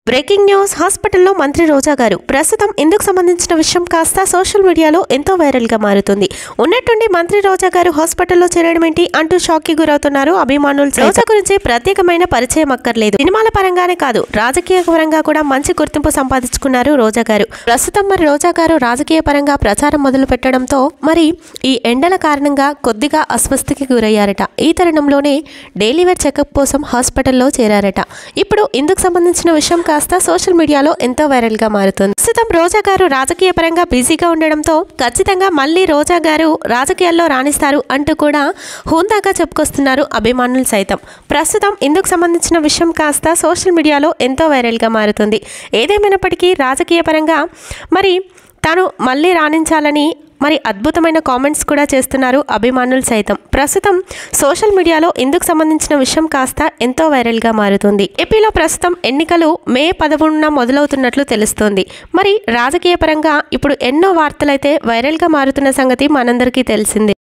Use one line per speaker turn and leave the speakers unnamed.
Breaking news హాస్పిటల్లో మంత్రి రోజా గారు ప్రస్తుతం ఇందుకు సంబంధించిన విషయం కాస్త సోషల్ మీడియాలో ఎంతో వైరల్ గా మారుతుంది. ఉన్నట్టుండి మంత్రి రోజా గారు హాస్పిటల్లో చేరడం ఏంటి అంటూ షాక్ కి గురవుతున్నారు అభిమానులు. రోజా గురించి ప్రత్యేకమైన పరిచయం అక్కర్లేదు. సినిమాల పరంగానే కాదు రాజకీయ పరంగా కూడా మంచి గుర్తింపు సంపాదించుకున్నారు రోజా గారు. ప్రస్తుతం రోజా గారు రాజకీయ పరంగా ప్రచారం మొదలు పెట్టడంతో ఈ ఎండల కారణంగా కొద్దిగా అస్వస్థకి గురయ్యారట. ఈ తరుణంలోనే డైలీ వేర్ చెకప్ కోసం హాస్పిటల్లో చేరారట. ఇప్పుడు ఇందుకు సంబంధించిన విషయం కాస్త సోషల్ మీడియాలో ఎంతో వైరల్ గా మారుతుంది. ప్రస్తుతం రోజా గారు రాజకీయ పరంగా బిజీగా ఉండడంతో ఖచ్చితంగా మళ్ళీ రోజా గారు రాజకీయాల్లో రాణిస్తారు అంటూ కూడా హుందాగా చెప్పుకొస్తున్నారు అభిమానులు సైతం. ప్రస్తుతం ఇందుకు సంబంధించిన విషయం కాస్త సోషల్ మీడియాలో ఎంతో వైరల్ గా మారుతుంది. ఏదేమైనప్పటికీ రాజకీయ పరంగా తాను మళ్ళీ రాణించాలని అద్భుతమైన కామెంట్స్ కూడా చేస్తున్నారు అభిమానులు సైతం. ప్రస్తుతం సోషల్ మీడియాలో ఇందుకు సంబంధించిన విషయం కాస్త ఎంతో వైరల్ గా మారుతుంది. ఏపీలో ప్రస్తుతం ఎన్నికలు మే 11న మొదలవుతున్నట్లు తెలుస్తోంది. రాజకీయ పరంగా ఇప్పుడు ఎన్నో వార్తలైతే వైరల్ గా మారుతున్న సంగతి మనందరికీ తెలిసిందే.